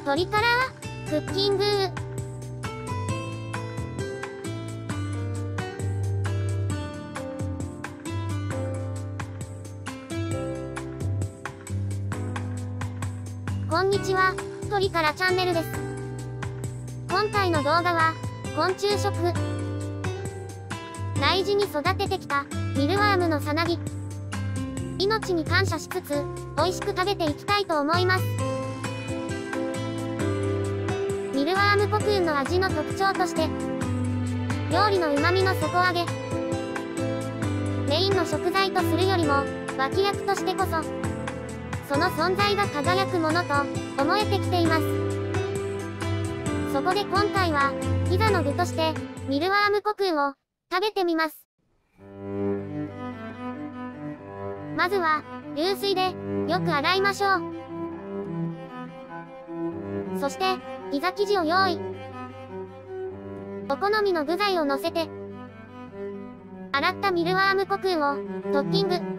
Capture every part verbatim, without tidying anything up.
鶏からクッキング。こんにちは、鶏からチャンネルです。今回の動画は昆虫食。大事に育ててきたミルワームのさなぎ。命に感謝しつつ美味しく食べていきたいと思います。ミルワームコクーンの味の特徴として、料理の旨味の底上げ。メインの食材とするよりも脇役としてこそ、その存在が輝くものと思えてきています。そこで今回はピザの具としてミルワームコクーンを食べてみます。まずは流水でよく洗いましょう。そしてピザ生地を用意。お好みの具材を乗せて、洗ったミルワームコクーンをトッピング。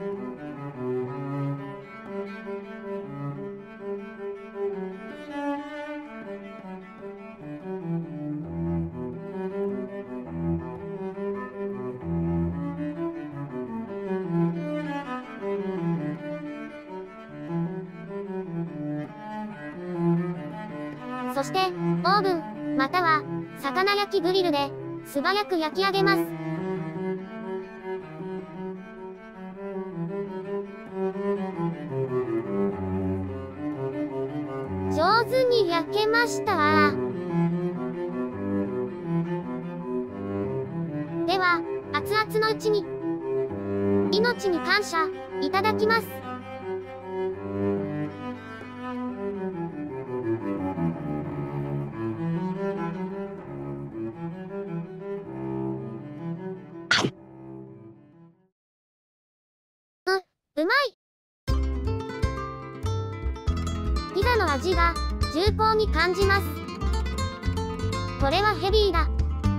そして、オーブン、または、魚焼きグリルで、素早く焼き上げます。上手に焼けました。では、熱々のうちに、命に感謝、いただきます。うまい。ピザの味が重厚に感じます。これはヘビーだ。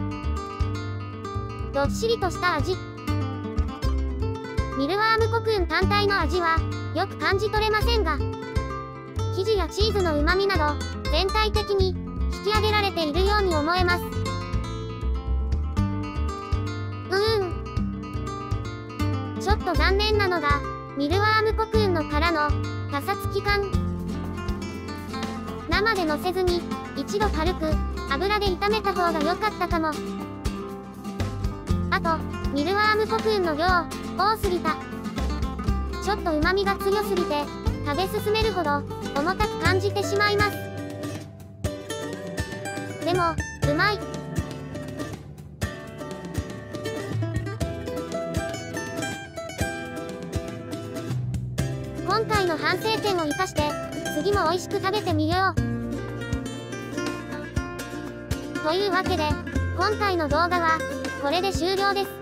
どっしりとした味。ミルワームコクーン単体の味はよく感じ取れませんが、生地やチーズの旨味など全体的に引き上げられているように思えます。うーん。ちょっと残念なのが、ミルワームコクーンの殻のパサつき感。生で乗せずに一度軽く油で炒めた方が良かったかも。あとミルワームコクーンの量多すぎた。ちょっと旨味が強すぎて食べ進めるほど重たく感じてしまいます。でもうまい。今回の反省点を生かして次も美味しく食べてみよう。というわけで今回の動画はこれで終了です。